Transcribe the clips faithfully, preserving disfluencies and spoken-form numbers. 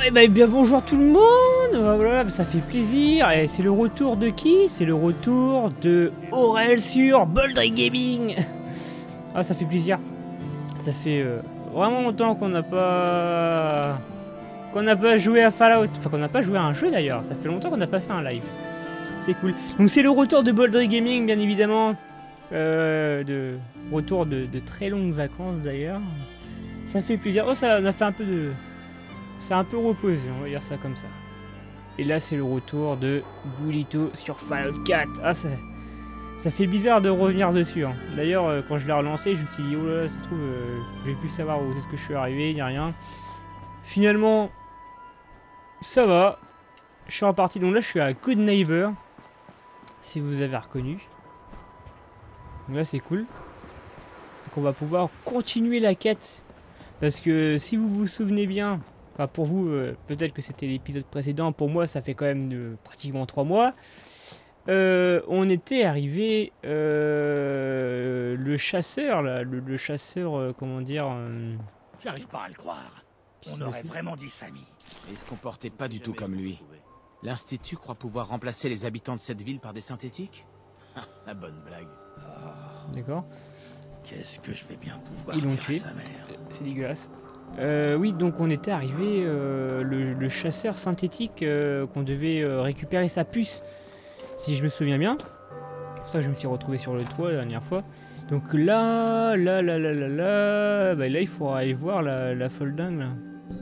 et ben bien bonjour tout le monde. Voilà, ça fait plaisir. Et c'est le retour de qui? C'est le retour de Aurel sur Baldric Gaming. Ah, ça fait plaisir. Ça fait euh, vraiment longtemps qu'on n'a pas qu'on n'a pas joué à Fallout. Enfin, qu'on n'a pas joué à un jeu d'ailleurs. Ça fait longtemps qu'on n'a pas fait un live. C'est cool. Donc c'est le retour de Baldric Gaming, bien évidemment. Euh, de retour de, de très longues vacances d'ailleurs. Ça fait plaisir. Oh, ça on a fait un peu de... C'est un peu reposé, on va dire ça comme ça. Et là, c'est le retour de Boulito sur Fallout quatre. Ah, ça, ça fait bizarre de revenir dessus. Hein. D'ailleurs, euh, quand je l'ai relancé, je me suis dit, oh là, ça se trouve, euh, je vais plus savoir où est-ce que je suis arrivé, il n'y a rien. Finalement, ça va. Je suis reparti. Donc là, je suis à Good Neighbor. Si vous avez reconnu. Donc là, c'est cool. Donc on va pouvoir continuer la quête. Parce que si vous vous souvenez bien... Enfin, pour vous, euh, peut-être que c'était l'épisode précédent. Pour moi, ça fait quand même de, pratiquement trois mois. Euh, on était arrivé... Euh, le chasseur, là. Le, le chasseur, euh, comment dire... Euh... J'arrive pas à le croire. On aurait vraiment dit Samy. Il se comportait pas du tout comme lui. L'Institut croit pouvoir remplacer les habitants de cette ville par des synthétiques? La bonne blague. Oh, D'accord. qu'est-ce que je vais bien pouvoir Ils l'ont dire tué. à sa mère. C'est dégueulasse. Euh, oui, donc on était arrivé, euh, le, le chasseur synthétique, euh, qu'on devait euh, récupérer sa puce, si je me souviens bien. C'est pour ça que je me suis retrouvé sur le toit la dernière fois. Donc là, là, là, là, là, là, bah là il faudra aller voir la, la folle dingue là.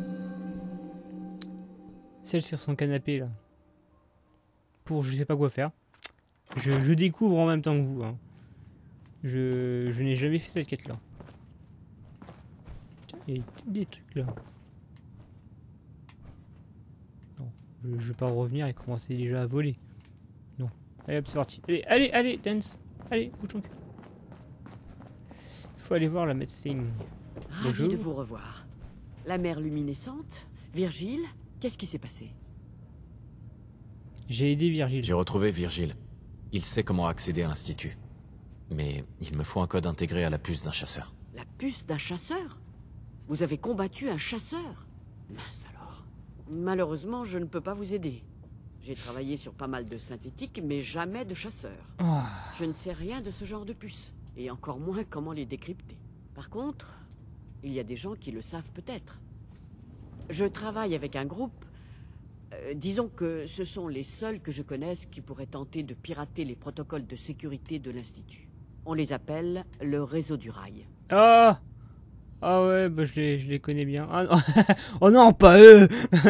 Celle sur son canapé là. Pour je sais pas quoi faire. Je, je découvre en même temps que vous. Hein. Je, je n'ai jamais fait cette quête là. Il y a des trucs là. Non, je, je vais pas revenir et commencer déjà à voler. Non. Allez hop, c'est parti. Allez, allez, allez, dance. Allez, bouge ton cul. Il faut aller voir la médecine. Ravi de vous revoir. La mer luminescente, Virgile, qu'est-ce qui s'est passé? J'ai aidé Virgile. J'ai retrouvé Virgile. Il sait comment accéder à l'Institut. Mais il me faut un code intégré à la puce d'un chasseur. La puce d'un chasseur? Vous avez combattu un chasseur? Mince alors. Malheureusement, je ne peux pas vous aider. J'ai travaillé sur pas mal de synthétiques, mais jamais de chasseurs. Oh. Je ne sais rien de ce genre de puces, et encore moins comment les décrypter. Par contre, il y a des gens qui le savent peut-être. Je travaille avec un groupe... Euh, disons que ce sont les seuls que je connaisse qui pourraient tenter de pirater les protocoles de sécurité de l'Institut. On les appelle le réseau du rail. Ah. Ah ouais, bah je les, je les connais bien. Ah non. Oh non, pas eux.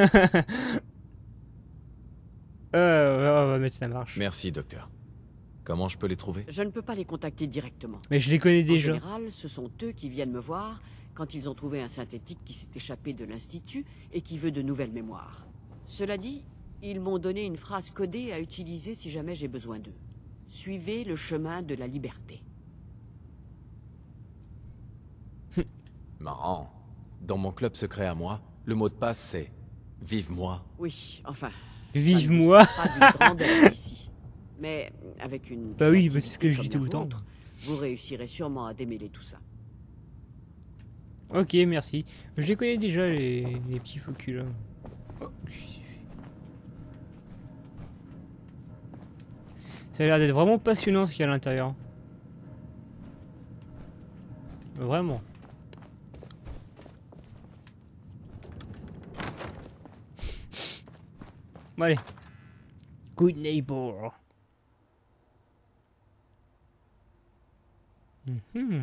euh, on va mettre ça marche. Merci, docteur. Comment je peux les trouver? Je ne peux pas les contacter directement. Mais je les connais déjà. En général, ce sont eux qui viennent me voir quand ils ont trouvé un synthétique qui s'est échappé de l'Institut et qui veut de nouvelles mémoires. Cela dit, ils m'ont donné une phrase codée à utiliser si jamais j'ai besoin d'eux. Suivez le chemin de la liberté. Marrant. Dans mon club secret à moi, le mot de passe c'est « Vive moi ». Oui, enfin... Vive-moi. Ça ne pas d'une grandeur ici. Mais avec une... Bah oui, bah c'est ce que je dis tout le temps. Vôtre, vous réussirez sûrement à démêler tout ça. Ok, merci. Je les connais déjà, les, les petits focus là. Oh, ça a l'air d'être vraiment passionnant ce qu'il y a à l'intérieur. Vraiment. Bon, allez. Good Neighbor. Mm-hmm.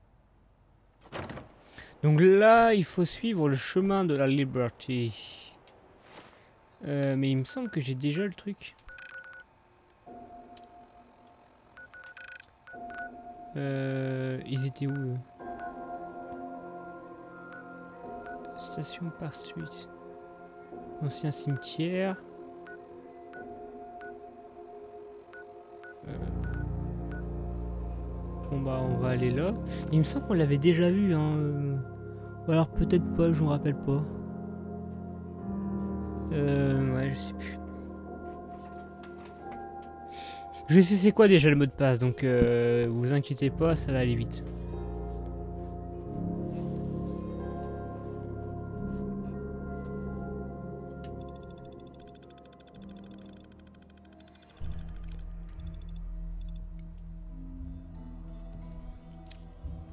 Donc là, il faut suivre le chemin de la liberté. Euh, mais il me semble que j'ai déjà le truc. Euh, ils étaient où eux? Station par suite. Ancien cimetière. Euh... Bon bah on va aller là. Il me semble qu'on l'avait déjà vu hein. Ou alors peut-être pas, je me rappelle pas. Euh... Ouais, je sais plus. Je sais c'est quoi déjà le mot de passe, donc euh, vous inquiétez pas, ça va aller vite.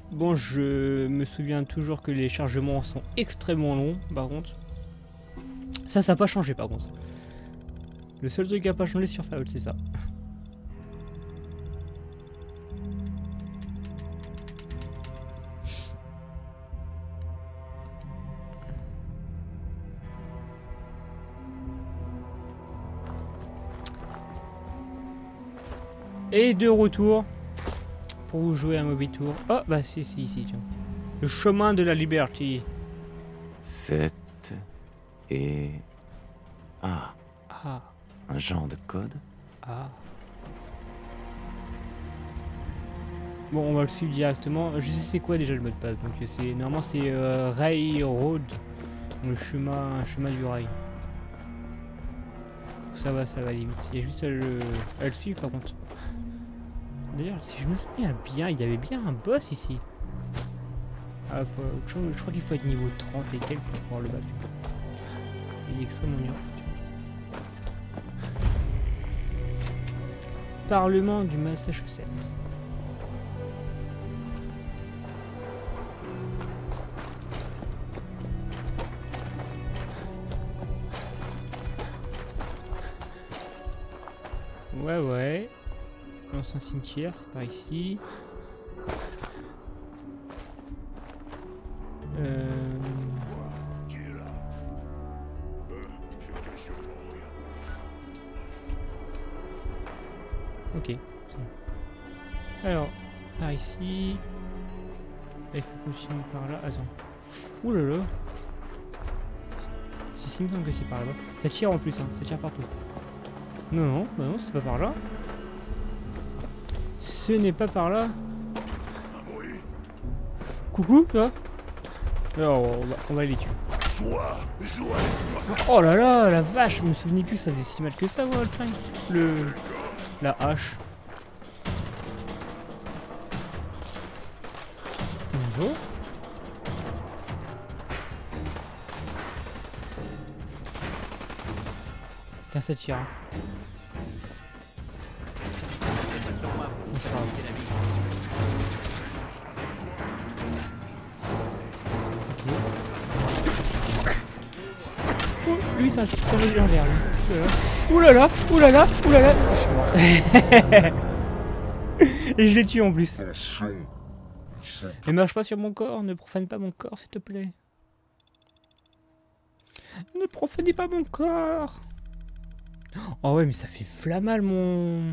Bon, je me souviens toujours que les chargements sont extrêmement longs, par contre. Ça, ça n'a pas changé, par contre. Le seul truc qui n'a pas changé sur Fallout, c'est ça. Et de retour pour vous jouer à Moby Tour. Oh, bah c'est ici, tiens. Le chemin de la liberté. sept et... Ah, Ah, un genre de code. ah. Bon, on va le suivre directement. Je sais c'est quoi déjà le mot de passe. Donc c'est normalement c'est euh, Railroad, le chemin, chemin du rail. Ça va, ça va aller vite. Il y a juste à le, à le suivre par contre. D'ailleurs, si je me souviens bien, il y avait bien un boss ici. Ah, faut, je, je crois qu'il faut être niveau trente et quelques pour pouvoir le battre. Il est extrêmement dur. Parlement du Massachusetts. Ouais, ouais. Lance un cimetière, c'est par ici. Euh... Ok. Alors, par ici. Là, il faut continuer par là. Attends. Ouh là là. Si, il me semble que c'est par là-bas. Ça tire en plus, hein. Ça tire partout. Non, non, bah non, c'est pas par là. Ce n'est pas par là. Coucou, toi. Alors, on va, on va les tuer. Oh là là, la vache, je me souvenais plus que ça faisait si mal que ça, moi, le train. Le... La hache. Bonjour. Putain, ça tire. Oh, lui, c'est un c'est légendaire, lui. Oulala, oulala, oulala. Je suis mort. Et je l'ai tué en plus. Ne marche pas sur mon corps, ne profane pas mon corps, s'il te plaît. Ne profanez pas mon corps. Oh ouais, mais ça fait flammal mon...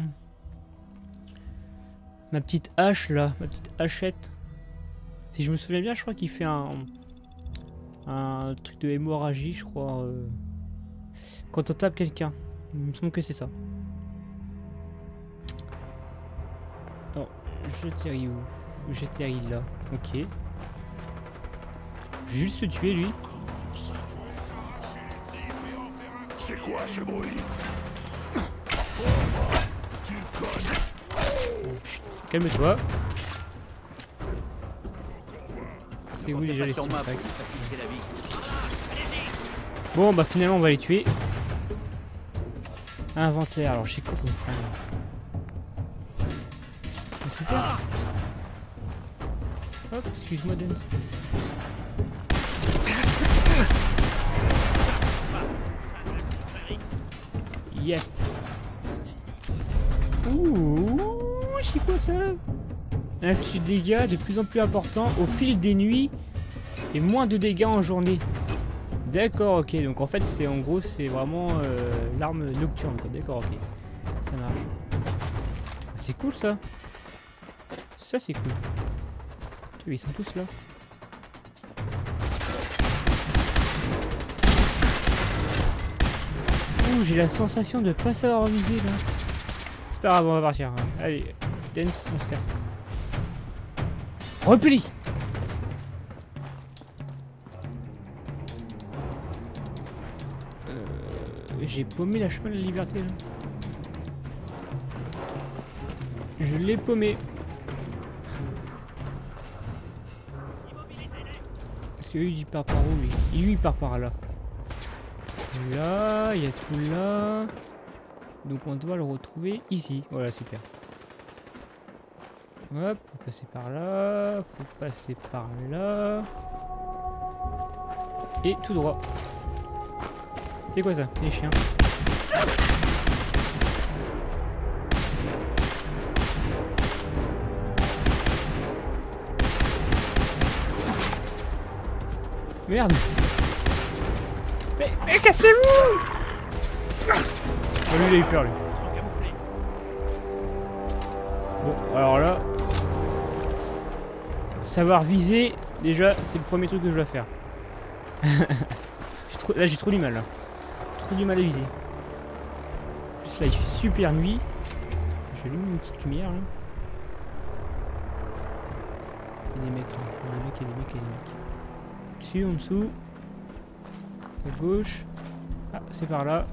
Ma petite hache là, ma petite hachette. Si je me souviens bien, je crois qu'il fait un... Un truc de hémorragie, je crois. Euh... Quand on tape quelqu'un. Il me semble que c'est ça. Alors, j'atterris où? J'atterris là. Ok. Je vais juste se tuer lui. C'est quoi ce bruit? Calme-toi. C'est où déjà les stacks? Bon bah finalement on va les tuer. Inventaire, alors je sais quoi qu'on fait. Super. Hop, excuse-moi Dance. Yes. Ouh, c'est quoi ça? Un flux de dégâts de plus en plus important au fil des nuits et moins de dégâts en journée. D'accord, ok. Donc en fait, c'est en gros, c'est vraiment euh, l'arme nocturne. D'accord, ok. Ça marche. C'est cool ça. Ça c'est cool. Ils sont tous là. Ouh, j'ai la sensation de pas savoir viser là. C'est pas grave, on va partir. Allez, Dance, on se casse. Repli. Euh, j'ai paumé la chemin de la liberté là. Je l'ai paumé. Parce que lui il part par où lui? Lui il part par là. Là, il y a tout là. Donc on doit le retrouver ici. Voilà, super. Hop, faut passer par là, faut passer par là. Et tout droit. C'est quoi ça? Les chiens. Merde. Mais, mais cassez-vous! Oh, lui il a eu peur lui. Bon, alors là... Savoir viser, déjà, c'est le premier truc que je dois faire. trop, là j'ai trop du mal là. Trop du mal à viser. En plus là il fait super nuit. J'allume une petite lumière là. Il y a des mecs là. Il y a des mecs, il y a des mecs, il y a des mecs. Dessus, en dessous. À gauche. Ah, c'est par là.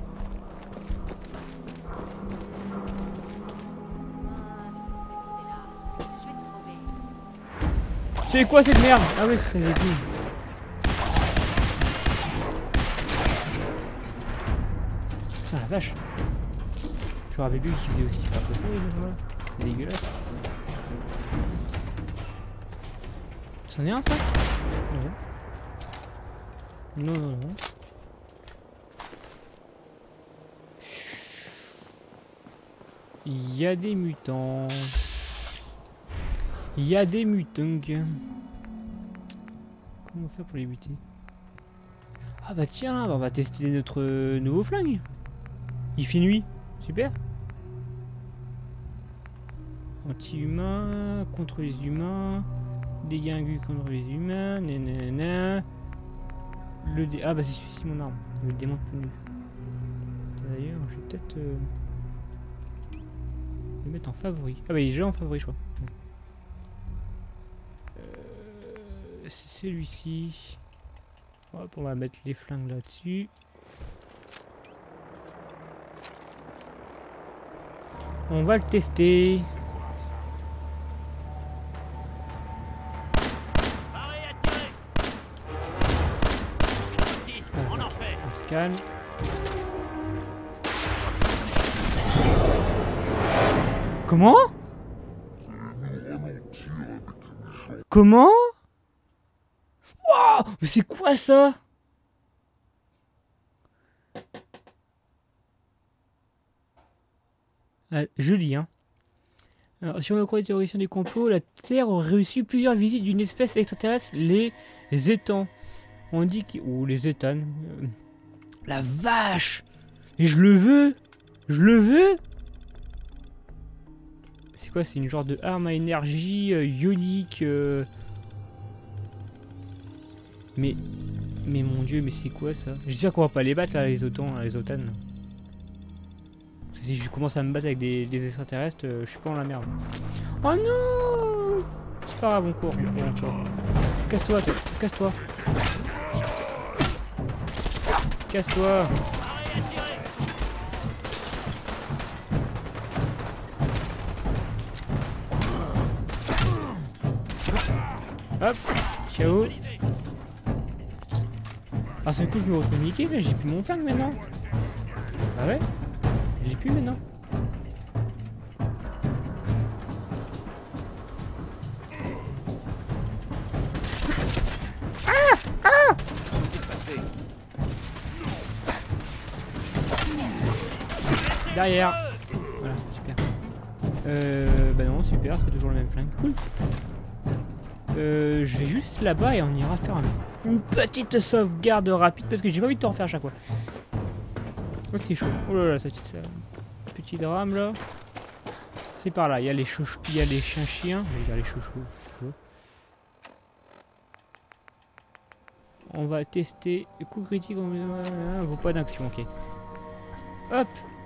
C'est quoi cette merde? Ah ouais, c'est ça, c'est cool. Putain la vache. Je me rappelle plus qu'il faisait aussi pas possible, voilà. C'est dégueulasse. C'en est un ça? Non. Non, non, non. Il y a des mutants. Il y a des mutants. Comment on va faire pour les buter? Ah bah tiens, bah on va tester notre nouveau flingue. Il fait nuit. Super. Anti-humain, contre les humains. Dégâts aigus contre les humains. Nanana. Le dé... Ah bah c'est celui-ci mon arme. Le démon de pneu. D'ailleurs, je vais peut-être euh... le mettre en favori. Ah bah il est déjà en favori je crois. Euh... C'est celui-ci. Hop, on va mettre les flingues là-dessus. On va le tester. On se calme. Comment? Comment? Wow! Mais c'est quoi ça? Ah, je lis, hein. Alors, si on le croit les théoriciens du complot, la Terre aurait reçu plusieurs visites d'une espèce extraterrestre, les, les étangs. On dit qu'ils... Ou les étanes. Euh, la vache! Et je le veux! Je le veux! C'est quoi? C'est une genre de arme à énergie euh, ionique. Euh... Mais... Mais mon dieu, mais c'est quoi ça? J'espère qu'on va pas les battre là, les otans, là, les otanes. Parce que si je commence à me battre avec des, des extraterrestres, euh, je suis pas dans la merde. Oh non! C'est pas grave, on court, on court, on court. Casse-toi, toi. Casse-toi. Casse-toi. Hop, ciao. Ah, ce coup je me retrouve niqué, mais j'ai plus mon flingue maintenant. Ah ouais? J'ai plus maintenant. Ah! Ah! Derrière. Voilà, super. Euh, bah non, super, c'est toujours le même flingue. Cool. Euh, je vais juste là-bas et on ira faire un, une petite sauvegarde rapide parce que j'ai pas envie de te refaire à chaque fois. Oh, c'est chaud. Oh là là, ça petite, ça, petit drame là. C'est par là. Il y a les chouchous, il y a les chiens chiens. Il y a les chouchous. On va tester. Coup critique. On vaut pas d'action. Ok. Hop.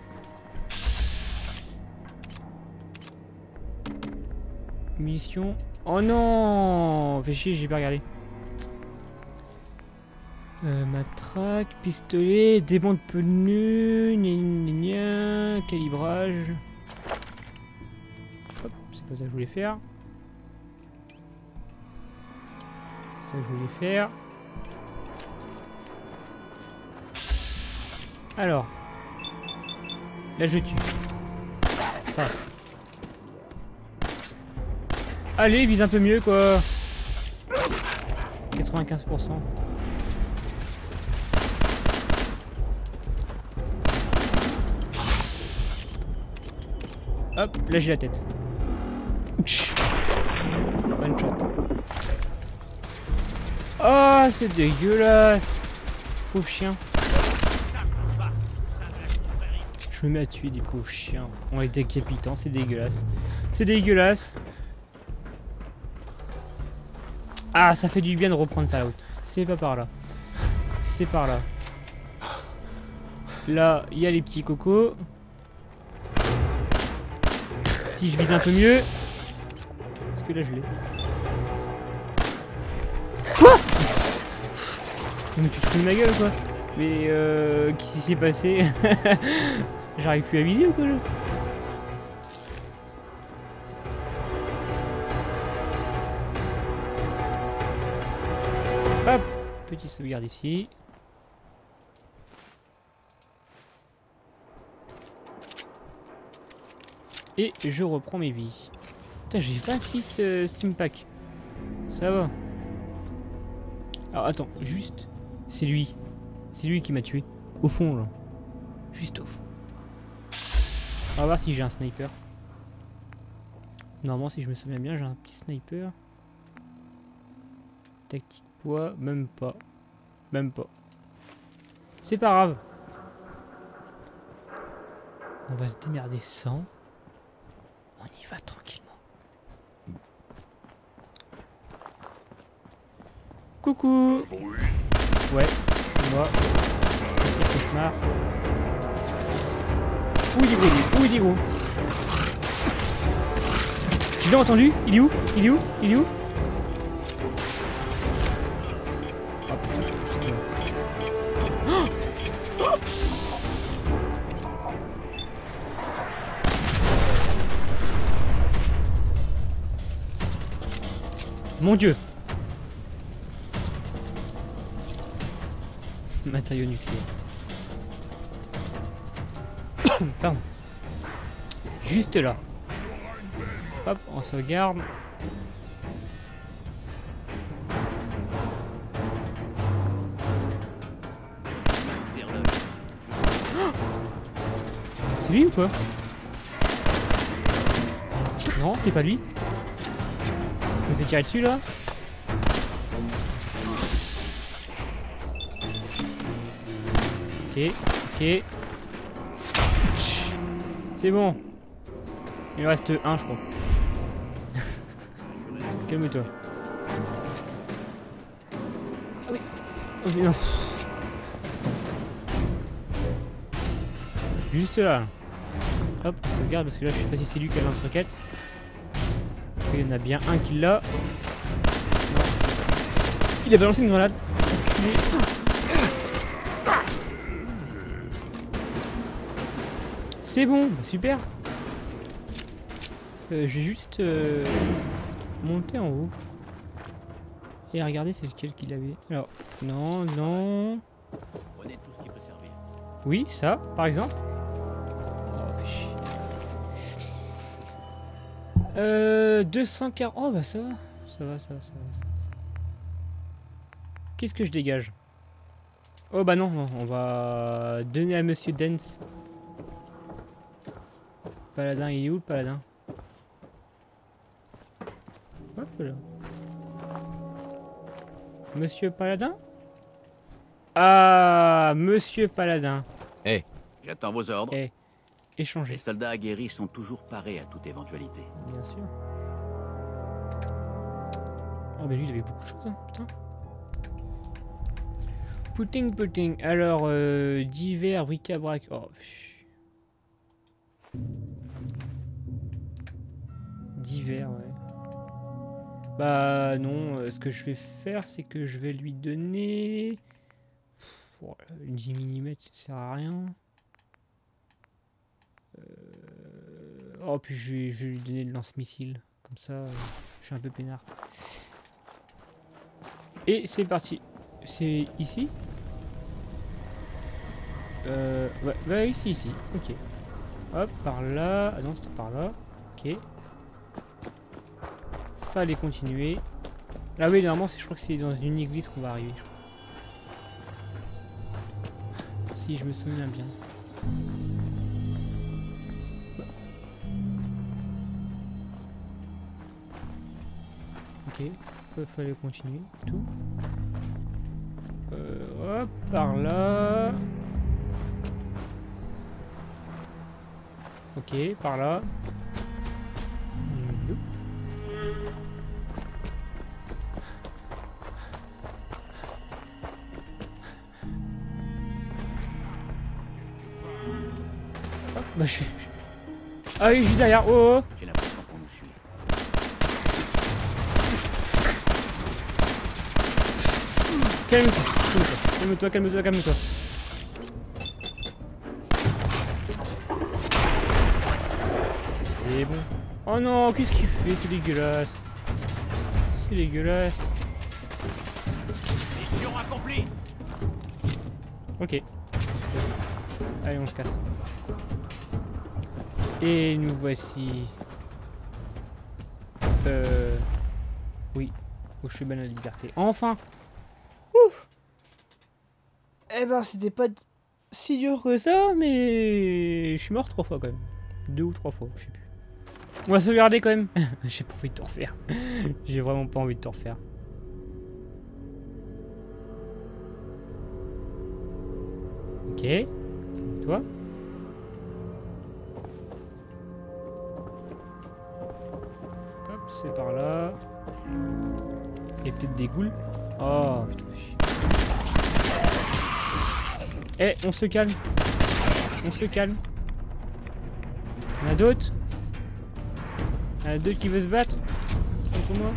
Mission. Oh non! Fais chier, j'ai pas regardé. Euh, matraque, pistolet, démon de pneu, gna gna gna, calibrage. Hop, c'est pas ça que je voulais faire. C'est ça que je voulais faire. Alors. Là je tue. Ah. Allez, vise un peu mieux quoi. quatre-vingt-quinze pour cent. Hop, là j'ai la tête. One shot. Oh, c'est dégueulasse. Pauvre chien. Je me mets à tuer des pauvres chiens. On est décapitant, c'est dégueulasse. C'est dégueulasse. Ah, ça fait du bien de reprendre Fallout. C'est pas par là. C'est par là. Là, il y a les petits cocos. Si je vise un peu mieux. Parce que là, je l'ai. Quoi? Mais tu te fous de ma gueule, quoi. Mais euh... qu'est-ce qui s'est passé? J'arrive plus à viser ou quoi, là? Hop, petit sauvegarde ici. Et je reprends mes vies. Putain, j'ai vingt-six euh, Steam Pack. Ça va. Alors attends, juste. C'est lui. C'est lui qui m'a tué. Au fond, là. Juste au fond. On va voir si j'ai un sniper. Normalement, si je me souviens bien, j'ai un petit sniper. Tactique poids, même pas. Même pas. C'est pas grave. On va se démerder sans. On y va tranquillement. Coucou. Ouais, c'est moi. Quel cauchemar. Où il est gros lui? Où il est gros? Je l'ai entendu? Il est où? Il est où? Il est où? Oh putain, juste là. Oh! Mon Dieu! Matériaux nucléaires. Pardon. Juste là. Hop, on sauvegarde. C'est lui ou quoi? Non, c'est pas lui. Je me fais tirer dessus là. Ok, ok. C'est bon. Il reste un, je crois. Calme-toi. Ah oui. Oh, mais non. Juste là. Hop, on regarde parce que là, je sais pas si c'est lui qui a lance-roquette. Il y en a bien un qui l'a. Il a balancé une grenade. C'est bon, super. Euh, je vais juste euh, monter en haut. Et regarder c'est lequel qu'il avait. Alors, non, non. Prenez tout ce qui peut servir. Oui, ça, par exemple. Oh, fait chier. Euh, deux cent quarante. Oh, bah ça va. Ça va, ça va, ça va. Ça va. Qu'est-ce que je dégage? Oh, bah non, non, on va donner à Monsieur Dance. Paladin, il est où le paladin? Hop là. Monsieur Paladin? Ah, Monsieur Paladin. Eh, hey, j'attends vos ordres. Eh, échangez. Les soldats aguerris sont toujours parés à toute éventualité. Bien sûr. Oh, mais lui, il avait beaucoup de choses, hein, putain. Puting, puting. Alors, euh, divers, bric-à-brac. Oh, pff. Divers, ouais. Bah non, euh, ce que je vais faire, c'est que je vais lui donner... Oh, une dix millimètres, ça sert à rien. Euh... Oh, puis je vais, je vais lui donner le lance-missile. Comme ça, euh, je suis un peu peinard. Et c'est parti. C'est ici? Euh... Ouais, ouais, ici, ici. Ok. Hop, par là. Ah non, c'était par là. Ok. Fallait continuer. Ah oui, normalement, je crois que c'est dans une église qu'on va arriver. Si je me souviens bien. Ok, il fallait continuer, tout. Euh, hop, par là. Ok, par là. Mmh. Hop, bah je suis... Ah oui, juste derrière, oh, oh. J'ai l'impression qu'on nous suit. Calme-toi, calme-toi, calme-toi, calme-toi. C'est bon. Oh non, qu'est-ce qu'il fait? C'est dégueulasse. C'est dégueulasse. Mission accomplie. Ok. Allez, on se casse. Et nous voici. Euh... Oui, au chemin de la liberté. Enfin. Ouf. Eh ben, c'était pas si dur que ça, mais je suis mort trois fois quand même. Deux ou trois fois, je sais plus. On va sauvegarder quand même. J'ai pas envie de tout refaire. J'ai vraiment pas envie de tout refaire. Ok. Toi. Hop, c'est par là. Il y a peut-être des ghouls. Oh putain. Eh, on se calme. On se calme. Il y en a d'autres. Il y en a d'autres qui veulent se battre contre moi.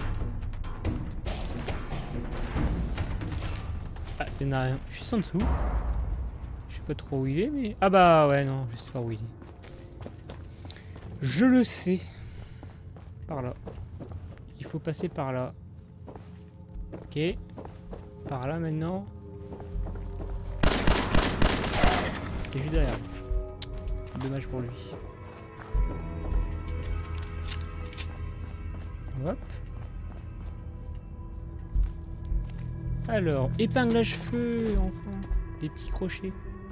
Ah, il y en a rien. Je suis en dessous. Je sais pas trop où il est, mais... Ah bah ouais, non, je sais pas où il est. Je le sais. Par là. Il faut passer par là. Ok. Par là maintenant. C'était juste derrière. Dommage pour lui. Hop. Alors, épingle à cheveux, enfin. Des petits crochets.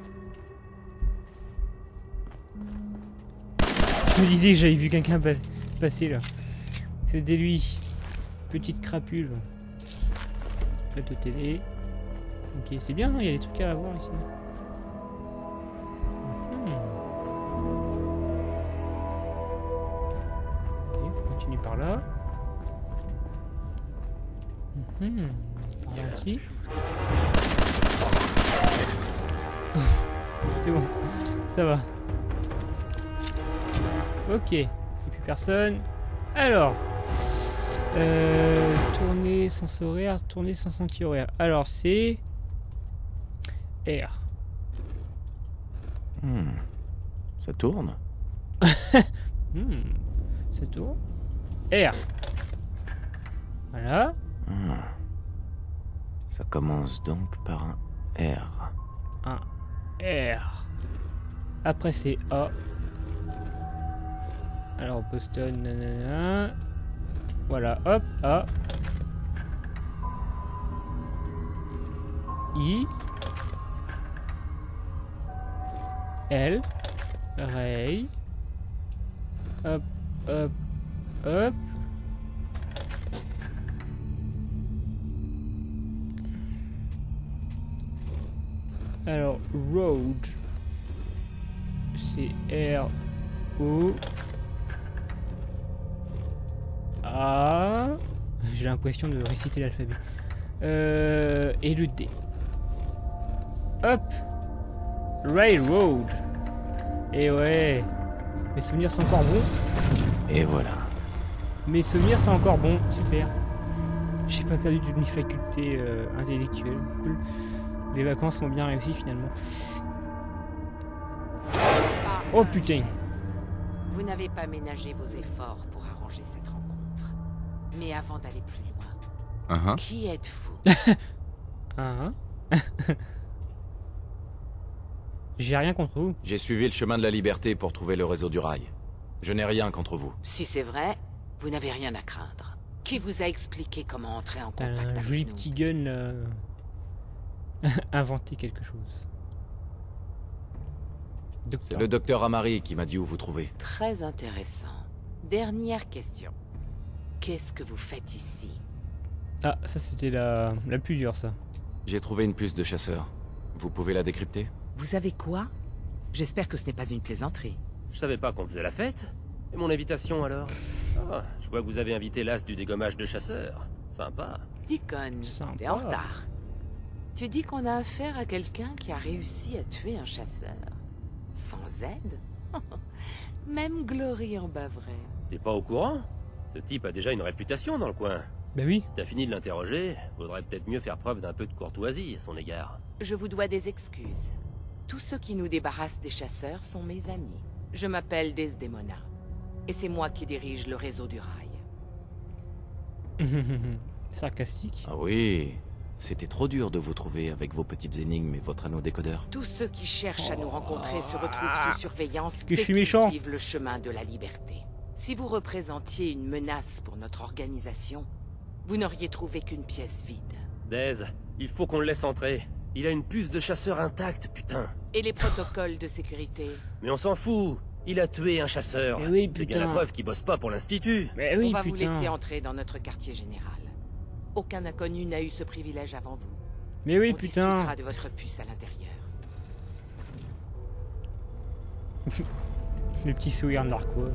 Je me disais que j'avais vu quelqu'un pas passer là. C'était lui. Petite crapule. Plateau télé. Ok, c'est bien, il y a des trucs à avoir ici. Hmm. Ok, on continue par là. Hmm. Par là aussi. C'est bon, ça va. Ok, et puis personne. Alors, euh, tourner sens horaire, tourner sens anti-horaire. Alors c'est R. Hmm. Ça tourne? Hmm. Ça tourne. R. Voilà. Hmm. Ça commence donc par un R. Un R. Après c'est A. Alors Boston, nanana. Voilà, hop, A. I. L. Ray. Hop, hop, hop. Alors, road. C'est R. O. A. J'ai l'impression de réciter l'alphabet. Euh, et le D. Hop. Railroad. Et ouais. Mes souvenirs sont encore bons. Et voilà. Mes souvenirs sont encore bons. Super. J'ai pas perdu de mes facultés euh, intellectuelles. Cool. Les vacances m'ont bien réussi finalement. Oh putain. Vous n'avez pas ménagé vos efforts pour arranger cette rencontre. Mais avant d'aller plus loin, Uh-huh. qui êtes-vous? Ah, hein. J'ai rien contre vous. J'ai suivi le chemin de la liberté pour trouver le réseau du rail. Je n'ai rien contre vous. Si c'est vrai, vous n'avez rien à craindre. Qui vous a expliqué comment entrer en T'as contact un avec joli nous? petit gun là. Inventer quelque chose. C'est Docteur. le docteur Amari qui m'a dit où vous trouver. Très intéressant. Dernière question. Qu'est-ce que vous faites ici? Ah, ça c'était la... la plus dure ça. J'ai trouvé une puce de chasseur. Vous pouvez la décrypter? Vous savez quoi? J'espère que ce n'est pas une plaisanterie. Je savais pas qu'on faisait la fête. Et mon invitation alors? Ah, je vois que vous avez invité l'as du dégommage de chasseurs. Sympa. Deacon, Sympa. t'es en retard. Tu dis qu'on a affaire à quelqu'un qui a réussi à tuer un chasseur. Sans aide? Même Glory en bavrait. T'es pas au courant? Ce type a déjà une réputation dans le coin. Bah oui. Si t'as fini de l'interroger, faudrait peut-être mieux faire preuve d'un peu de courtoisie à son égard. Je vous dois des excuses. Tous ceux qui nous débarrassent des chasseurs sont mes amis. Je m'appelle Desdemona. Et c'est moi qui dirige le réseau du rail. Sarcastique. Ah oui. C'était trop dur de vous trouver avec vos petites énigmes et votre anneau décodeur. Tous ceux qui cherchent à nous rencontrer se retrouvent sous surveillance que dès je suis qu'ils méchant. suivent le chemin de la liberté. Si vous représentiez une menace pour notre organisation, vous n'auriez trouvé qu'une pièce vide. Dez, il faut qu'on le laisse entrer. Il a une puce de chasseur intacte, putain. Et les protocoles de sécurité? Mais on s'en fout. Il a tué un chasseur. Mais oui, C'est bien la putain. preuve qu'il bosse pas pour l'Institut. Mais oui, On va vous putain. laisser entrer dans notre quartier général. Aucun inconnu n'a eu ce privilège avant vous. Mais oui, On putain. discutera de votre puce à l'intérieur. Le petit sourire narquois.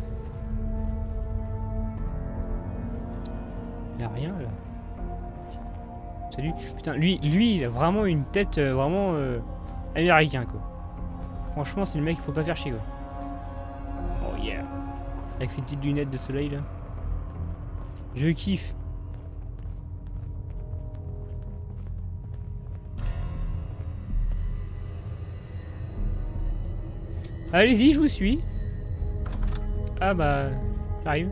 Il a rien là. Salut. Putain, lui, lui, il a vraiment une tête euh, vraiment euh, américain quoi. Franchement, c'est le mec qu'il faut pas faire chier quoi. Oh yeah. Avec ses petites lunettes de soleil là. Je kiffe. Allez-y, je vous suis. Ah bah, j'arrive.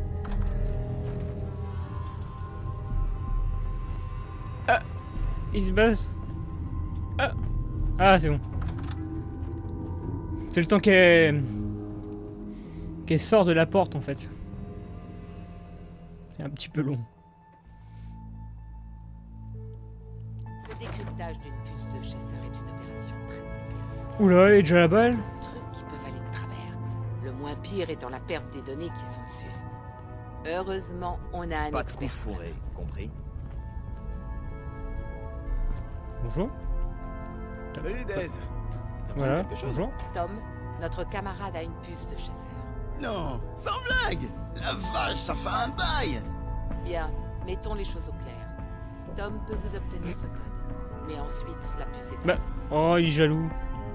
Ah, il se base. Ah, ah c'est bon. C'est le temps qu'elle qu'elle sort de la porte en fait. C'est un petit peu long. Le décryptage d'une puce de chasseur est une opération très délicate. Oula, elle est déjà la balle. Trucs qui peuvent aller de travers. Le moins pire étant la perte des données qui sont dessus. Heureusement, on a un Pas de expert. coup fourré, compris? Bonjour. Salut Dez. Voilà, quelque chose? bonjour. Tom, notre camarade a une puce de chasseur. Non, sans blague. La vache, ça fait un bail. Bien, mettons les choses au clair. Tom peut vous obtenir ce code. Mais ensuite, la puce est à Bah, oh, il est jaloux.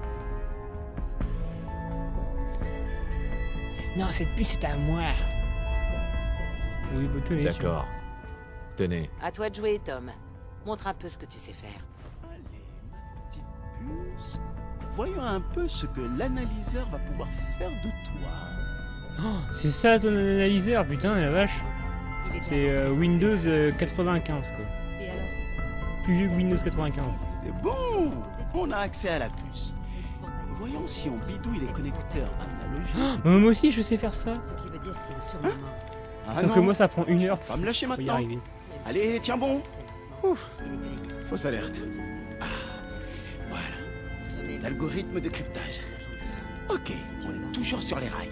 Non, cette puce c'est à moi. Oui, bah, tenez, D'accord. Tenez. À toi de jouer, Tom. Montre un peu ce que tu sais faire. Allez, ma petite puce. Voyons un peu ce que l'analyseur va pouvoir faire de toi. Oh, c'est ça ton analyseur, putain, la vache. C'est euh, Windows euh, quatre-vingt-quinze quoi. Plus vieux que Windows quatre-vingt-quinze. C'est bon. On a accès à la puce. Voyons si on bidouille les connecteurs analogiques. Mais moi aussi je sais faire ça. Ce qui veut dire qu'il est sur ma main. Ah Sauf non, que moi ça prend une heure va me lâcher pour y maintenant. arriver. Allez, tiens bon. Ouf. Fausse alerte. Ah, voilà. L'algorithme de cryptage. Ok, on est toujours sur les rails.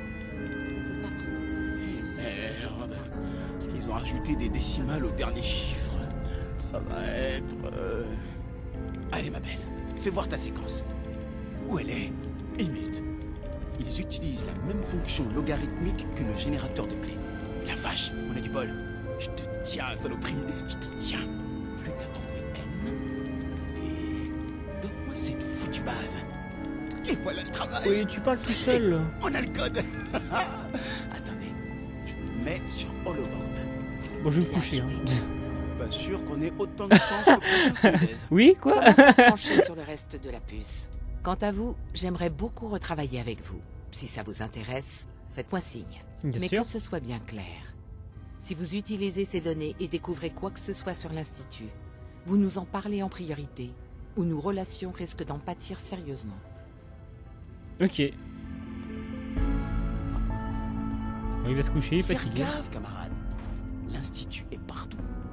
Merde. Ils ont rajouté des décimales au dernier chiffre. Ça va être... euh, Allez ma belle, fais voir ta séquence. Où elle est? Une minute. Ils utilisent la même fonction logarithmique que le générateur de clés. La vache, on a du bol. Je te tiens, saloperie. Je te tiens. Plus qu'à ton V N. Et... donne-moi cette foutue base. Et voilà le travail. Oui, tu parles Ça tout y est, seul. là. on a le code. Attendez, je me mets sur holoband. Bon, je vais me coucher. Hein. Pas sûr qu'on ait autant de chance que prochain Condez. Oui, quoi? Commencez à plancher sur le reste de la puce. Quant à vous, j'aimerais beaucoup retravailler avec vous. Si ça vous intéresse, faites-moi signe. Bien Mais sûr. que ce soit bien clair. Si vous utilisez ces données et découvrez quoi que ce soit sur l'Institut, vous nous en parlez en priorité, ou nos relations risquent d'en pâtir sérieusement. Ok. Bon, il va se coucher, il est Faire fatigué. gaffe, camarade. L'Institut est partout.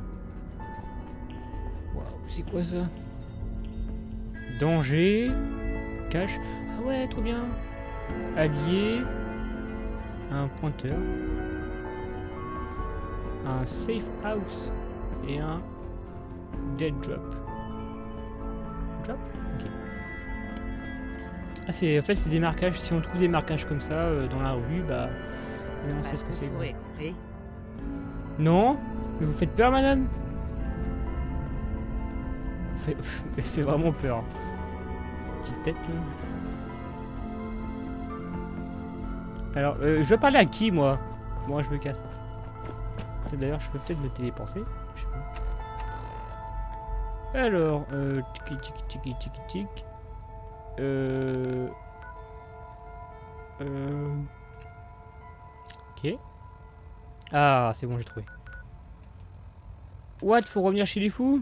Waouh, c'est quoi ça? Danger. Cache. Ah ouais, trop bien. Allié. Un pointeur. Un safe house. Et un dead drop. Drop? Ok. Ah, c'est, en fait, c'est des marquages. Si on trouve des marquages comme ça euh, dans la rue, bah. On sait ce que c'est. Non? Mais vous faites peur, madame? Fait, elle fait vraiment peur. Petite tête, là. Alors, euh, je veux parler à qui, moi? Moi, je me casse. D'ailleurs, je peux peut-être me téléporter. Je sais pas. Alors, euh, tiki tiki tiki tiki tic. Euh... Euh... Ok. Ah, c'est bon, j'ai trouvé. What? Faut revenir chez les fous?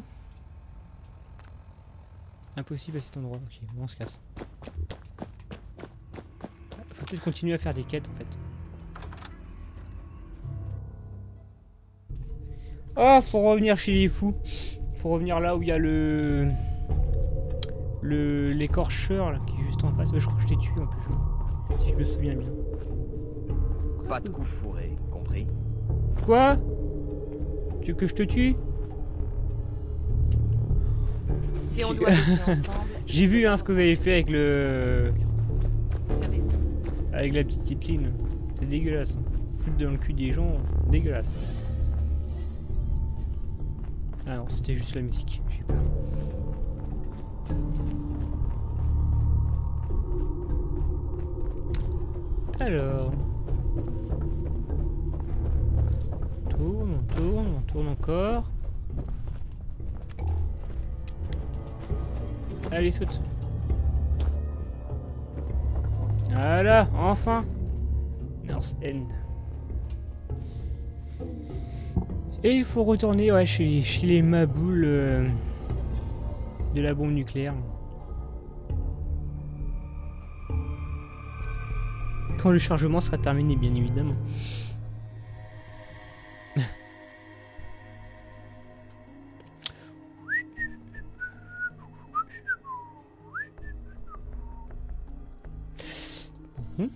Impossible à cet endroit. Ok, bon, on se casse. Faut peut-être continuer à faire des quêtes, en fait. Ah, faut revenir chez les fous. Faut revenir là où il y a le... Le... l'écorcheur, là, qui est juste en face. Mais je crois que je t'ai tué, en plus. Je... Si je me souviens bien. Pas de coup fourré, compris? Quoi? Tu veux que je te tue? Si on doit rester ensemble... J'ai vu hein, ce que vous avez fait avec le... Avec la petite Kathleen. C'est dégueulasse. Foutre dans le cul des gens, dégueulasse. Ah non, c'était juste la musique. J'ai peur. Alors... On tourne, on tourne, on tourne encore. Allez, saute. Voilà, enfin. North End. Et il faut retourner ouais, chez, chez les maboules euh, de la bombe nucléaire. Quand le chargement sera terminé, bien évidemment. Mmh.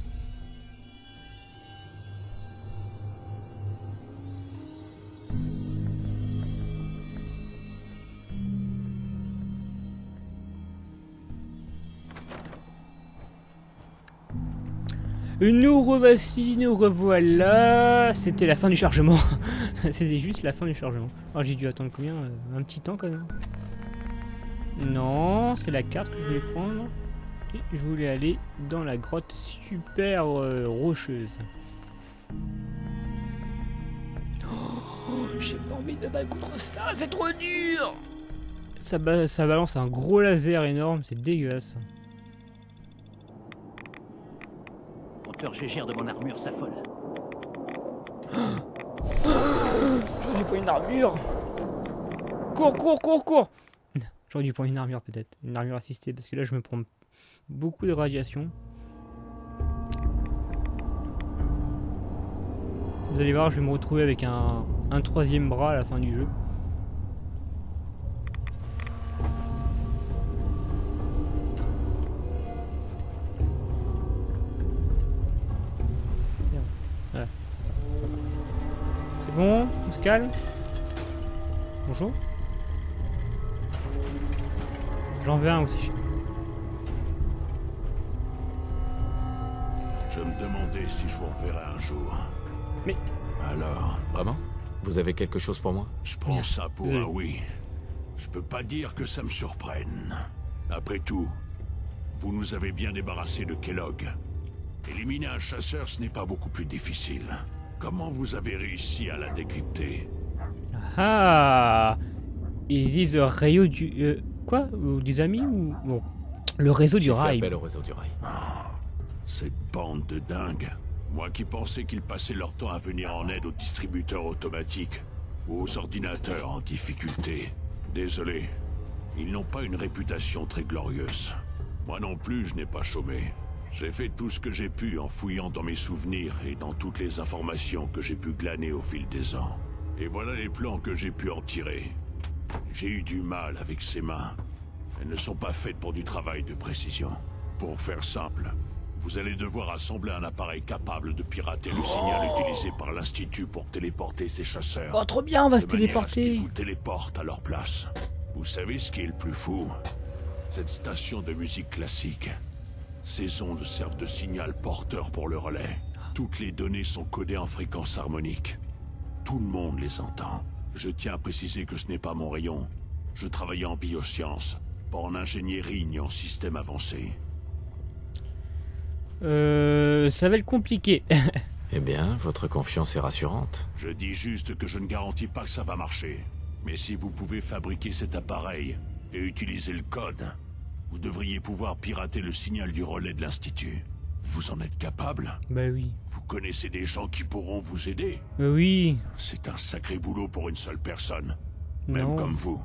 Nous revoici, nous revoilà. C'était la fin du chargement. C'était juste la fin du chargement. Alors j'ai dû attendre combien? Un petit temps quand même. Non, c'est la carte que je voulais prendre. Et je voulais aller dans la grotte super euh, rocheuse. Oh, j'ai pas envie de battre contre ça, c'est trop dur. Ça, ba ça balance un gros laser énorme, c'est dégueulasse. Compteur G G R de mon armure s'affole. J'aurais dû prendre une armure. Cours, cours, cours, cours. J'aurais dû prendre une armure peut-être. Une armure assistée parce que là je me prends beaucoup de radiation. Vous allez voir, je vais me retrouver avec un, un troisième bras à la fin du jeu. Voilà. C'est bon, on se calme. Bonjour. J'en veux un aussi. Je me demandais si je vous reverrai un jour. Mais... Alors... Vraiment? Vous avez quelque chose pour moi? Je prends ça pour un oui. Je peux pas dire que ça me surprenne. Après tout, vous nous avez bien débarrassé de Kellogg. Éliminer un chasseur, ce n'est pas beaucoup plus difficile. Comment vous avez réussi à la décrypter? Ah, ils disent Rayo du... Euh, quoi? Ou des amis ou... Bon, le réseau du rail. Appel au réseau du rail. Ah, cette bande de dingues. Moi qui pensais qu'ils passaient leur temps à venir en aide aux distributeurs automatiques, ou aux ordinateurs en difficulté. Désolé, ils n'ont pas une réputation très glorieuse. Moi non plus, je n'ai pas chômé. J'ai fait tout ce que j'ai pu en fouillant dans mes souvenirs et dans toutes les informations que j'ai pu glaner au fil des ans. Et voilà les plans que j'ai pu en tirer. J'ai eu du mal avec ces mains. Elles ne sont pas faites pour du travail de précision. Pour faire simple, vous allez devoir assembler un appareil capable de pirater le signal Oh. utilisé par l'Institut pour téléporter ces chasseurs. Oh, trop bien, on va se De manière à ce qu'ils téléporter. vous téléportent à leur place. Vous savez ce qui est le plus fou? Cette station de musique classique. Ces ondes servent de signal porteur pour le relais. Toutes les données sont codées en fréquence harmonique. Tout le monde les entend. Je tiens à préciser que ce n'est pas mon rayon. Je travaillais en biosciences, pas en ingénierie ni en système avancé. Euh, ça va être compliqué. Eh bien, votre confiance est rassurante. Je dis juste que je ne garantis pas que ça va marcher. Mais si vous pouvez fabriquer cet appareil et utiliser le code, vous devriez pouvoir pirater le signal du relais de l'Institut. Vous en êtes capable? Bah oui. Vous connaissez des gens qui pourront vous aider? Bah oui. C'est un sacré boulot pour une seule personne. Même Non. comme vous.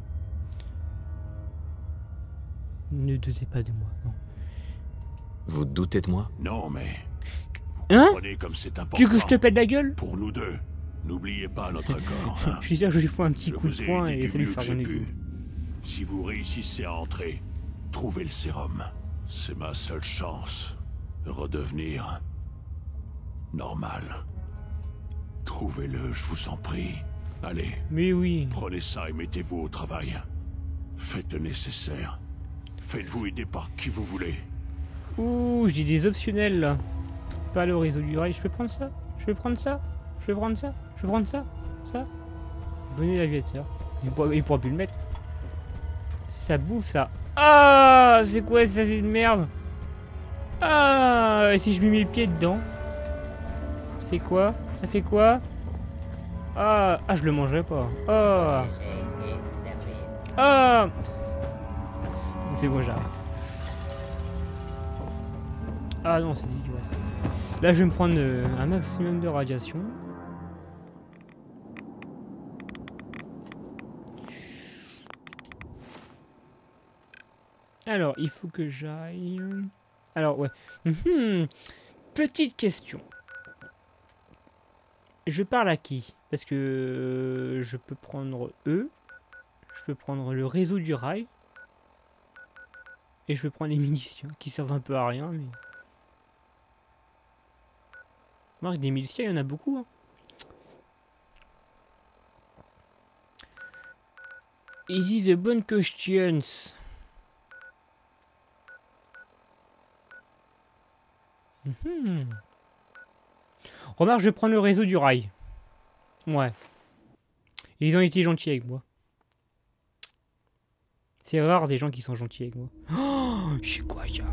Ne doutez pas de moi, non. Vous doutez de moi? Non, mais... Hein? Prenez comme c'est important. Tu veux que je te pète la gueule? Pour nous deux. N'oubliez pas notre corps. Hein. Je suis sûr que je lui fous un petit Je coup vous de ai poing aidé et du ça lui mieux fera que j'ai rien du pu. tout. Si vous réussissez à entrer, trouvez le sérum. C'est ma seule chance de redevenir normal. Trouvez-le, je vous en prie. Allez. Mais oui. Prenez ça et mettez-vous au travail. Faites le nécessaire. Faites-vous aider par qui vous voulez. Ouh, je dis des optionnels là. Pas le réseau du rail. Je peux prendre ça? Je peux prendre ça? Je peux prendre ça? Je peux prendre ça? Ça? Venez l'aviateur. Il pourra, il pourra plus le mettre. Ça bouffe ça. Ah, c'est quoi ça, c'est de merde? Ah, et si je lui mets le pied dedans? Ça fait quoi? Ça fait quoi? Ah, ah, je le mangerai pas. Ah. Ah. C'est bon, j'arrête. Ah non, c'est dégueulasse. Là, je vais me prendre euh, un maximum de radiation. Alors, il faut que j'aille... Alors, ouais. Mhm. Petite question. Je parle à qui? Parce que euh, je peux prendre eux. Je peux prendre le réseau du rail. Et je peux prendre les munitions, qui servent un peu à rien, mais... Marc, des miliciens, il y en a beaucoup, hein. Easy the bonne questions. Mhm. Remarque, je vais prendre le réseau du rail. Ouais. Et ils ont été gentils avec moi. C'est rare des gens qui sont gentils avec moi. Oh, je sais quoi, ya.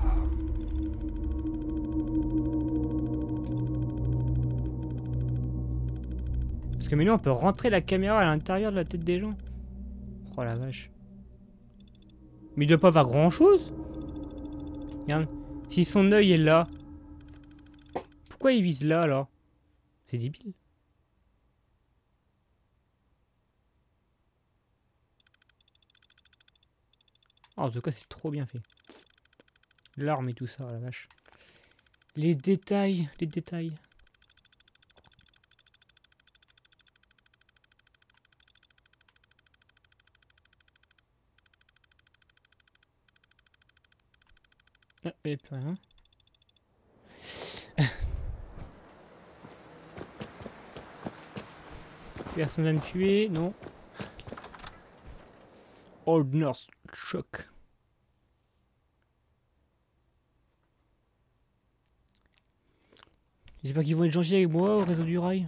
Parce que maintenant on peut rentrer la caméra à l'intérieur de la tête des gens. Oh la vache. Mais il doit pas avoir grand chose. Regarde, si son œil est là. Pourquoi il vise là alors? C'est débile. Oh, en tout cas, c'est trop bien fait. L'arme et tout ça, la vache. Les détails, les détails. Ah, et plus rien. Personne à me tuer, non. Old Nurse Choc. J'espère qu'ils vont être gentils avec moi au réseau du rail.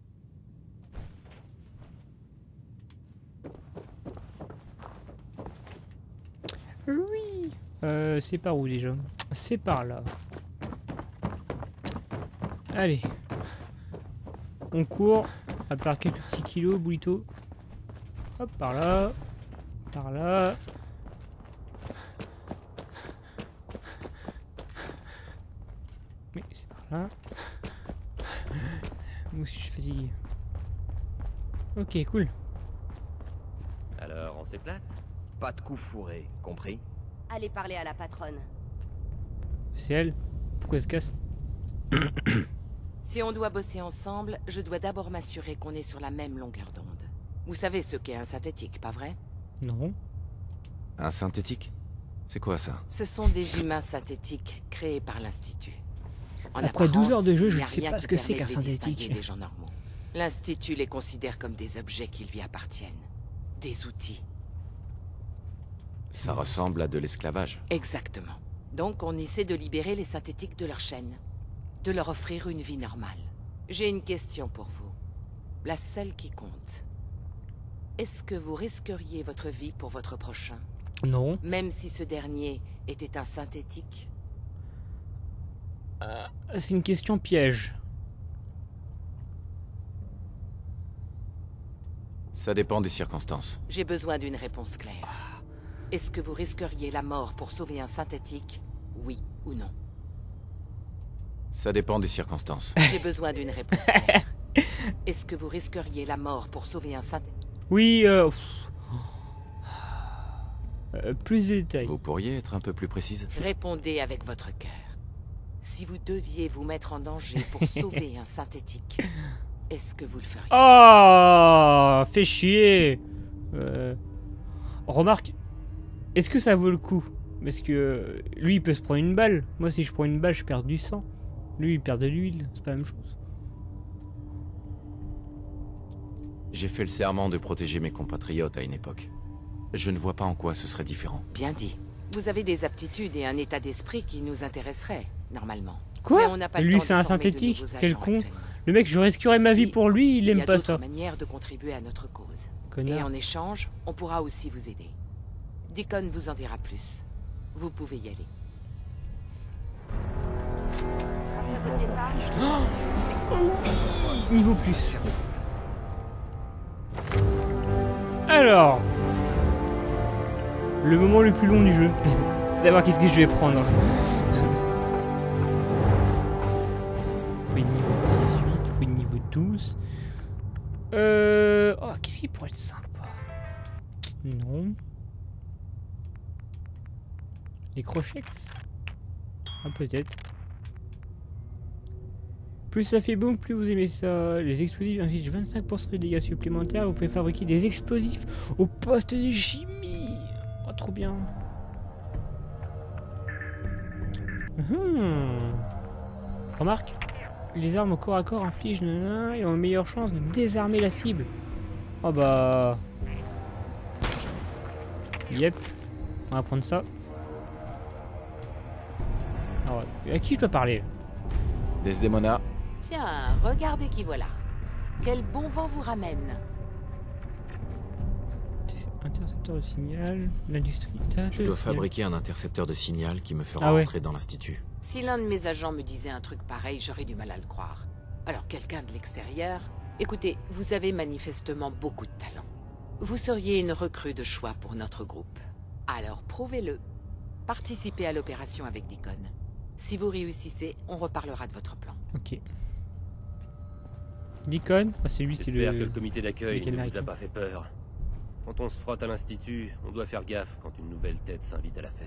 Oui. Euh, c'est par où déjà? C'est par là. Allez. On court. À part quelques petits kilos, Boulito. Hop, par là. Par là. Mais c'est par là. Moi aussi je suis fatigué. Ok, cool. Alors, on s'éclate? Pas de coup fourré, compris? Allez parler à la patronne. C'est elle? Pourquoi elle se casse? Si on doit bosser ensemble, je dois d'abord m'assurer qu'on est sur la même longueur d'onde. Vous savez ce qu'est un synthétique, pas vrai? Non. Un synthétique? C'est quoi ça? Ce sont des humains synthétiques créés par l'Institut. En Après douze heures de jeu, je il n'y ne a sais rien pas qui ce que c'est permet qu'un de les synthétique. distinguer des gens normaux. L'Institut les considère comme des objets qui lui appartiennent. Des outils. Ça ressemble à de l'esclavage. Exactement. Donc on essaie de libérer les synthétiques de leur chaîne. De leur offrir une vie normale. J'ai une question pour vous. La seule qui compte. Est-ce que vous risqueriez votre vie pour votre prochain? Non. Même si ce dernier était un synthétique? Euh, c'est une question piège. Ça dépend des circonstances. J'ai besoin d'une réponse claire. Est-ce que vous risqueriez la mort pour sauver un synthétique? Oui ou non? Ça dépend des circonstances. J'ai besoin d'une réponse claire. Est-ce que vous risqueriez la mort pour sauver un synthétique? Oui, euh... euh... plus de détails. Vous pourriez être un peu plus précise? Répondez avec votre cœur. Si vous deviez vous mettre en danger pour sauver un synthétique, est-ce que vous le feriez? Oh, fais chier. Euh... Remarque, est-ce que ça vaut le coup? Parce que lui, il peut se prendre une balle. Moi, si je prends une balle, je perds du sang. Lui, il perd de l'huile. C'est pas la même chose. J'ai fait le serment de protéger mes compatriotes à une époque. Je ne vois pas en quoi ce serait différent. Bien dit. Vous avez des aptitudes et un état d'esprit qui nous intéresseraient, normalement. Quoi? Mais on n'a pas le Lui, temps c'est de un former de synthétique. nouveaux Quel agents con. actuellement. Le mec, je risquerais ma vie pour lui, il aime pas ça. Il y a d'autres manières de contribuer à notre cause. Connard. Et en échange, on pourra aussi vous aider. Deacon vous en dira plus. Vous pouvez y aller. Oh, niveau plus. Alors, le moment le plus long du jeu, c'est savoir qu'est-ce que je vais prendre. Faut une niveau dix-huit, faut une niveau douze. Euh... Oh, qu'est-ce qui pourrait être sympa? Non. Les crochets? Ah, peut-être. Plus ça fait boum, plus vous aimez ça. Les explosifs infligent vingt-cinq pour cent de dégâts supplémentaires. Vous pouvez fabriquer des explosifs au poste de chimie. Oh, trop bien. Hum. Remarque, les armes au corps à corps infligent nanana, et ont une meilleure chance de désarmer la cible. Oh bah... Yep. On va prendre ça. Alors, à qui je dois parler? Desdemona. Tiens, regardez qui voilà. Quel bon vent vous ramène. Intercepteur de signal, l'industrie. Je dois fabriquer un intercepteur de signal qui me fera Ah ouais. entrer dans l'institut. Si l'un de mes agents me disait un truc pareil, j'aurais du mal à le croire. Alors quelqu'un de l'extérieur... Écoutez, vous avez manifestement beaucoup de talent. Vous seriez une recrue de choix pour notre groupe. Alors prouvez-le. Participez à l'opération avec Deacon. Si vous réussissez, on reparlera de votre plan. Ok. Deacon, oh, c'est lui, c'est le... J'espère que le comité d'accueil Lequel ne vous a américain. pas fait peur. Quand on se frotte à l'institut, on doit faire gaffe quand une nouvelle tête s'invite à la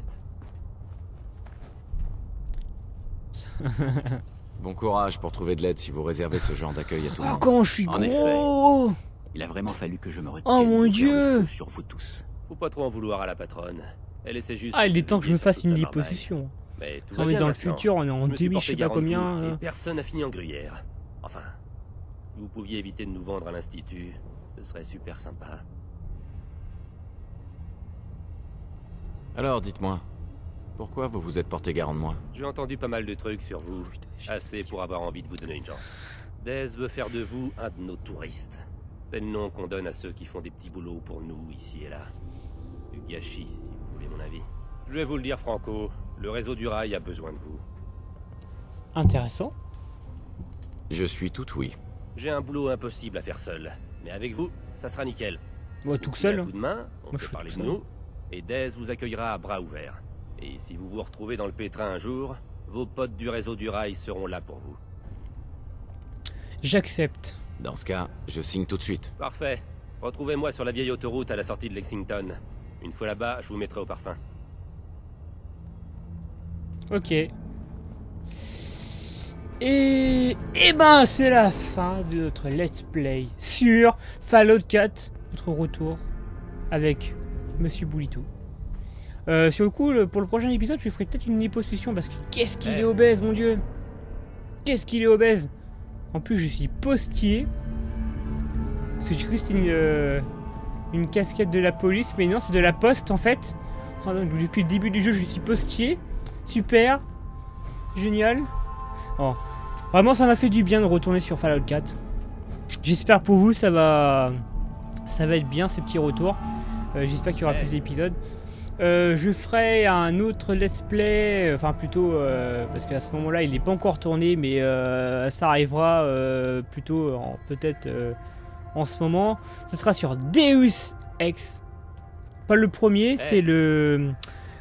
fête. Bon courage pour trouver de l'aide si vous réservez ce genre d'accueil à tout le Oh, monde. comment je suis En gros! Il a vraiment fallu que je me retienne. Oh mon pour faire le Dieu! feu sur vous tous. Faut pas trop en vouloir à la patronne. Elle essaie juste. Ah, il est de temps que je me veiller sur fasse toute une sa marmaille. liposuction. Mais tout On va est bien dans le maintenant. futur, on est en Je me suis demi, je porté sais pas garant de combien. vous, hein. Et personne n'a fini en gruyère. Enfin, si vous pouviez éviter de nous vendre à l'institut, ce serait super sympa. Alors dites-moi, pourquoi vous vous êtes porté garant de moi? J'ai entendu pas mal de trucs sur vous. Assez pour avoir envie de vous donner une chance. Dez veut faire de vous un de nos touristes. C'est le nom qu'on donne à ceux qui font des petits boulots pour nous, ici et là. Du gâchis, si vous voulez mon avis. Je vais vous le dire franco, le réseau du rail a besoin de vous. Intéressant. Je suis tout oui. J'ai un boulot impossible à faire seul. Mais avec vous, ça sera nickel. Moi, Vous tout filez seul. un coup de main, on Moi, je peut suis parler tout de seul. nous, et Dez vous accueillera à bras ouverts. Et si vous vous retrouvez dans le pétrin un jour, vos potes du réseau du rail seront là pour vous. J'accepte. Dans ce cas, je signe tout de suite. Parfait. Retrouvez-moi sur la vieille autoroute à la sortie de Lexington. Une fois là-bas, je vous mettrai au parfum. Ok. Et, et ben c'est la fin de notre let's play sur Fallout quatre, notre retour avec Monsieur Boulito. Euh, sur le coup, le, pour le prochain épisode, je ferai peut-être une liposuction parce que qu'est-ce qu'il est obèse, mon dieu! Qu'est-ce qu'il est obèse! En plus, je suis postier. Parce que j'ai cru que c'était une, euh, une casquette de la police, mais non, c'est de la poste en fait. Oh, donc, depuis le début du jeu, je suis postier. Super. Génial. Oh. Vraiment, ça m'a fait du bien de retourner sur Fallout quatre. J'espère pour vous, ça va, ça va être bien ce petit retour. Euh, J'espère qu'il y aura plus d'épisodes. Euh, je ferai un autre let's play, enfin plutôt euh, parce qu'à ce moment-là, il n'est pas encore tourné, mais euh, ça arrivera euh, plutôt peut-être euh, en ce moment. Ce sera sur Deus Ex. Pas le premier, hey. C'est le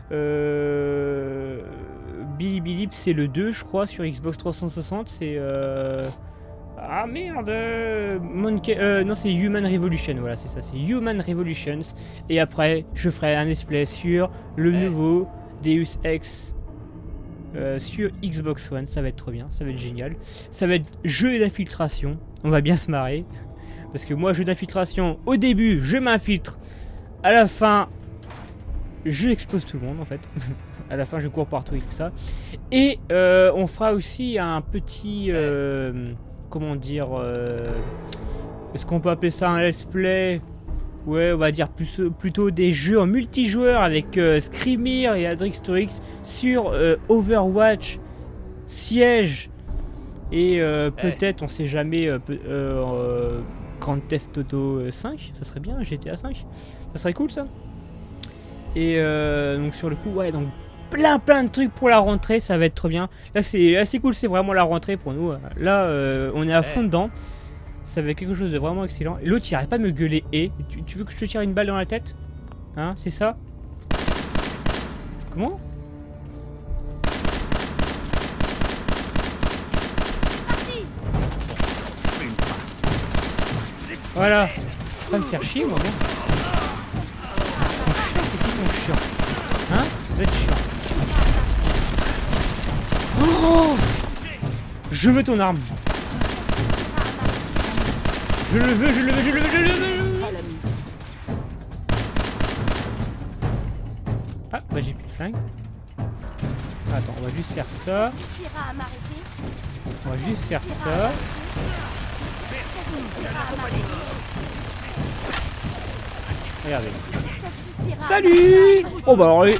euh, Billy Billy, c'est le deux, je crois, sur Xbox trois cent soixante. C'est euh... ah merde, Monkey... euh, non, c'est Human Revolution. Voilà, c'est ça, c'est Human Revolutions. Et après, je ferai un let's play sur le hey. nouveau Deus Ex euh, sur Xbox One. Ça va être trop bien, ça va être génial. Ça va être jeu d'infiltration. On va bien se marrer. Parce que moi, jeu d'infiltration, au début, je m'infiltre. À la fin, je expose tout le monde en fait. À la fin, je cours partout et tout ça. Et euh, on fera aussi un petit... Euh, comment dire... Euh, est-ce qu'on peut appeler ça un let's play? Ouais, on va dire plus, plutôt des jeux en multijoueur avec euh, Screamir et Adrixtorix sur euh, Overwatch, Siege et euh, peut-être, on sait jamais, euh, euh, euh, Grand Theft Auto cinq. Ça serait bien, G T A cinq. Ça serait cool ça. Et euh, donc sur le coup, ouais, donc plein plein de trucs pour la rentrée, ça va être trop bien. Là c'est assez cool, c'est vraiment la rentrée pour nous. Là euh, on est à fond dedans. Ça va être quelque chose de vraiment excellent. L'autre il arrête pas de me gueuler. Et tu, tu veux que je te tire une balle dans la tête? Hein, c'est ça? Comment? Voilà. Pas me faire chier moi. Bon. Chiant. Hein? Ça va être chiant. Oh, je veux ton arme. Je le veux, je le veux, je le veux, je le veux. Ah, bah j'ai plus de flingue. Attends, on va juste faire ça. On va juste faire ça. Regardez. Salut! Oh bah alors,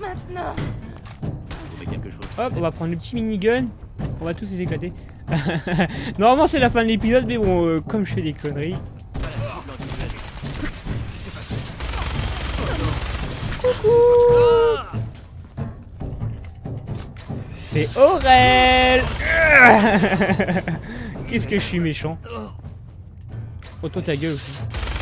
hop, on va prendre le petit minigun. On va tous les éclater. Normalement c'est la fin de l'épisode, mais bon, euh, comme je fais des conneries. Coucou! C'est Aurel! Qu'est-ce que je suis méchant. Oh toi ta gueule aussi.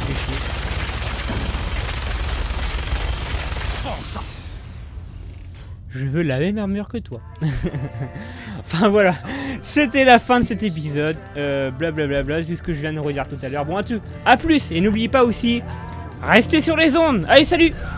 Je veux la même armure que toi. Enfin voilà, c'était la fin de cet épisode. Euh, blablabla, bla, bla, c'est ce que je viens de redire tout à l'heure. Bon, à tout, à plus. Et n'oubliez pas aussi, restez sur les ondes. Allez, salut!